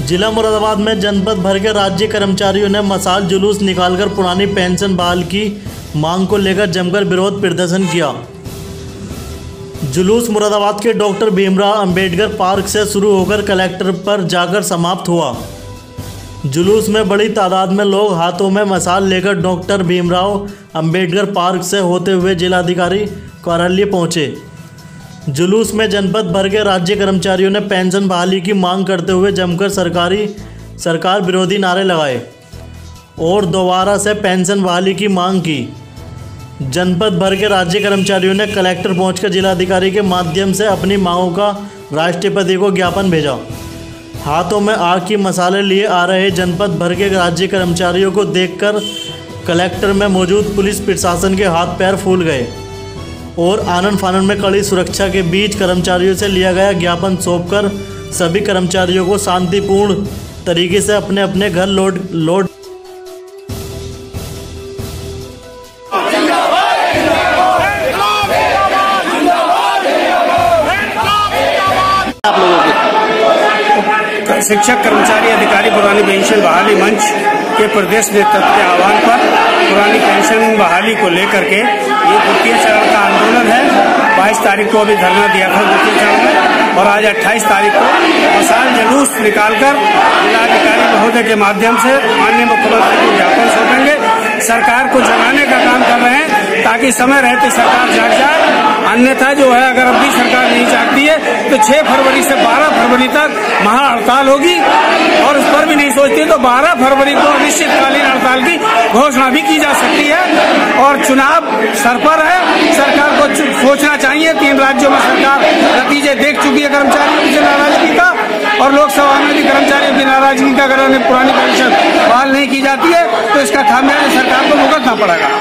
जिला मुरादाबाद में जनपद भर के राज्य कर्मचारियों ने मशाल जुलूस निकालकर पुरानी पेंशन बहाल की मांग को लेकर जमकर विरोध प्रदर्शन किया। जुलूस मुरादाबाद के डॉक्टर भीमराव अंबेडकर पार्क से शुरू होकर कलेक्टर पर जाकर समाप्त हुआ। जुलूस में बड़ी तादाद में लोग हाथों में मशाल लेकर डॉक्टर भीमराव अंबेडकर पार्क से होते हुए जिलाधिकारी कार्यालय पहुंचे। जुलूस में जनपद भर के राज्य कर्मचारियों ने पेंशन बहाली की मांग करते हुए जमकर सरकार विरोधी नारे लगाए और दोबारा से पेंशन बहाली की मांग की। जनपद भर के राज्य कर्मचारियों ने कलेक्टर पहुंचकर जिलाधिकारी के माध्यम से अपनी मांगों का राष्ट्रपति को ज्ञापन भेजा। हाथों में आग की मशालें लिए आ रहे जनपद भर के राज्य कर्मचारियों को देखकर कलेक्टर में मौजूद पुलिस प्रशासन के हाथ पैर फूल गए और आनन फानन में कड़ी सुरक्षा के बीच कर्मचारियों से लिया गया ज्ञापन सौंपकर सभी कर्मचारियों को शांतिपूर्ण तरीके से अपने अपने घर लौट आप लोगों के शिक्षक कर्मचारी अधिकारी पुरानी पेंशन बहाली मंच के प्रदेश नेतृत्व के आह्वान पर पुरानी पेंशन बहाली को लेकर के ये द्वितीय चरण का आंदोलन है। 22 तारीख को अभी धरना दिया था द्वितीय चरण में और आज 28 तारीख को मशाल जुलूस निकालकर जिलाधिकारी महोदय के माध्यम से माननीय मुख्यमंत्री को ज्ञापन सौंपेंगे। सरकार को जगाने का काम कर रहे हैं ताकि समय रहते सरकार जाग जाए। अन्यथा जो है अगर अब भी सरकार नहीं जागती है तो 6 फरवरी से 12 फरवरी तक महा हड़ताल होगी और उस पर भी नहीं सोचती तो 12 फरवरी को अनिश्चितकालीन हड़ताल की घोषणा भी की जा सकती है। और चुनाव सर पर है, सरकार को सोचना चाहिए। 3 राज्यों में सरकार नतीजे देख चुकी है कर्मचारियों की नाराजगी का और लोकसभा में भी कर्मचारियों की नाराजगी का अगर पुरानी पेंशन बहाल नहीं की जाती है तो इसका खामियाजा सरकार को भुगतना पड़ेगा।